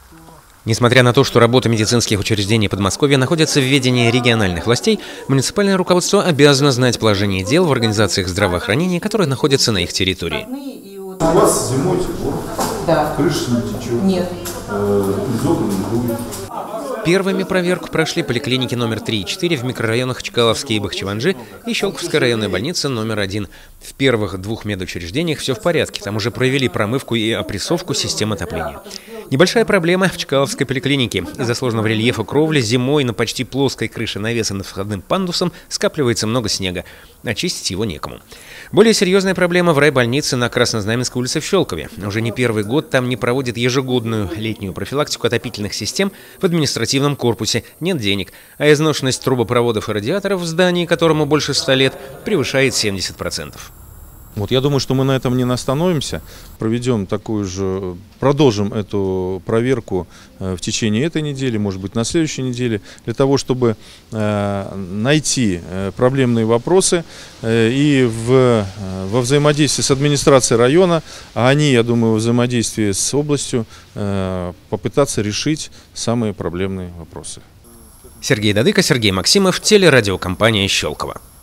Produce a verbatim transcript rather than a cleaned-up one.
Несмотря на то, что работа медицинских учреждений Подмосковья находится в ведении региональных властей, муниципальное руководство обязано знать положение дел в организациях здравоохранения, которые находятся на их территории. У вас зимой тепло? Да. Крыша не течет? Нет. Из окон не дует? Первыми проверку прошли поликлиники номер три и четыре в микрорайонах Чкаловский и Бахчеванджи и Щелковская районная больница номер один. В первых двух медучреждениях все в порядке, там уже провели промывку и опрессовку систем отопления. Небольшая проблема в Чкаловской поликлинике. Из-за сложного рельефа кровли зимой на почти плоской крыше навеса над входным пандусом скапливается много снега. Очистить его некому. Более серьезная проблема в райбольнице на Краснознаменской улице в Щелкове. Уже не первый год там не проводят ежегодную летнюю профилактику отопительных систем в административном корпусе. Нет денег, а изношенность трубопроводов и радиаторов в здании, которому больше ста лет, превышает семьдесят процентов. Вот я думаю, что мы на этом не остановимся, проведем такую же, продолжим эту проверку в течение этой недели, может быть, на следующей неделе, для того, чтобы найти проблемные вопросы и в, во взаимодействии с администрацией района, а они, я думаю, во взаимодействии с областью, попытаться решить самые проблемные вопросы. Сергей Дадыко, Сергей Максимов, телерадиокомпания «Щелково».